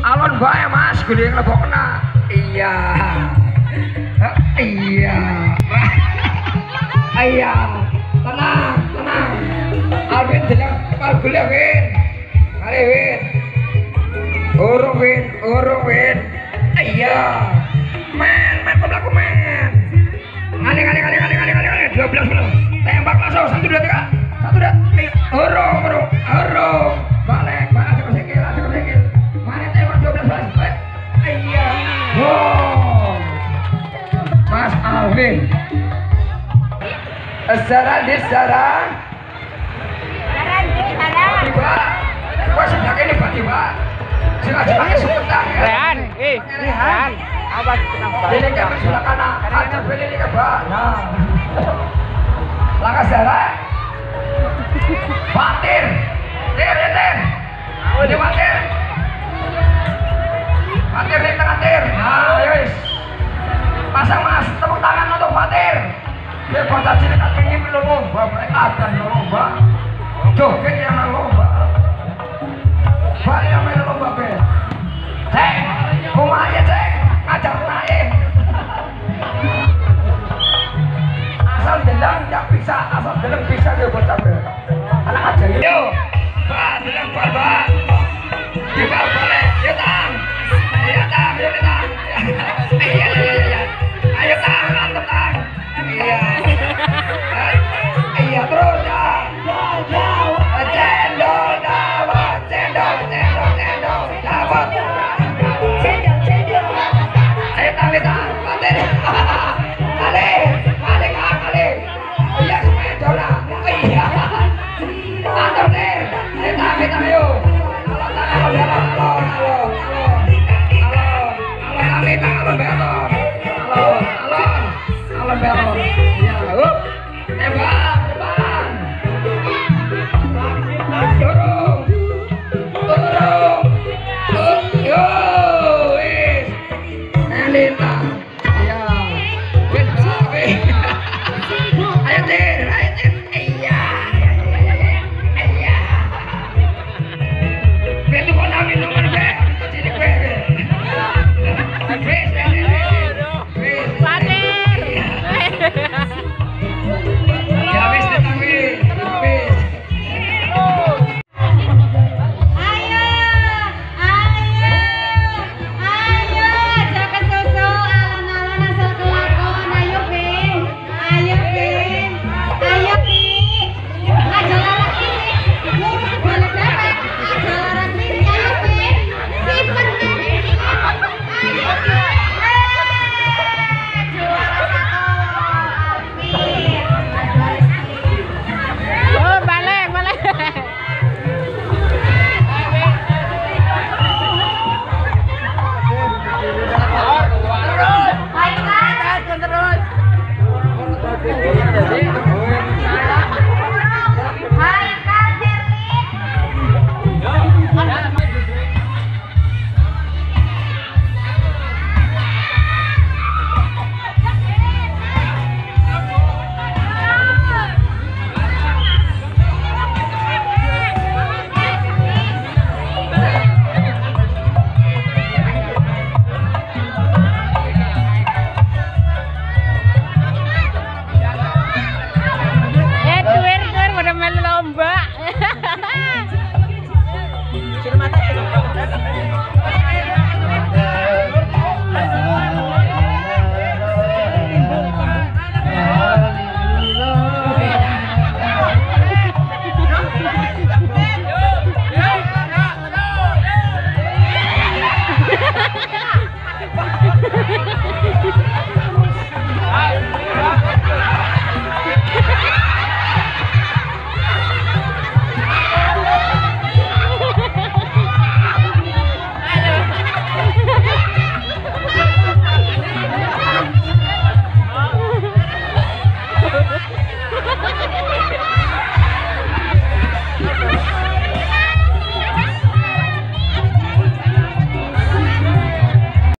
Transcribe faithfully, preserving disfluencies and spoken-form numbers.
alon bae mas gede ngelebokna iya iya iya tenang tenang Alvin jelang kepal gule Win mari Win urung Win urung Win iya men men pembelaku men ngaling ngaling ngaling ngaling ngaling ngaling dua belas belum tembak langsung satu dua tiga satu dua urung urung urung balik balik aja kesikil aja kesikil mana tembak dua belas belas iya wow Mas Alvin Sarang di sarang Sarang di sarang tiba gua sebelah ini Pak tiba sengaja pakai sebentar ya Rehan eh Rehan awas kenapa ini ke sebelah kanan aja pilih ini ke bawah nah langkah sarang Fatir tir tir ini Fatir Fatir di tengah tir nah yus pasang mas tepuk tangan untuk Fatir dia kota sini tak pengen lomba mereka akan lomba joget yang lomba balik yang main lomba be cek kumanya cek ngajar naik asal delang tak bisa asal delang bisa dia bocah be anak aja yuk bah delang bah bah juga boleh yuk tang ayo tang yuk tang iya iya iya ayo tang mantap tang iya iya terus ya cendol dapat cendol cendol cendol dapat cendol cendol ayo tahu tak paten kali kali kali iya semuanya dola iya antar deh kita kita yuk kalau tak kalau belok kalau kalau kalau kalau kami tak kalau belok kalau kalau kalau belok ya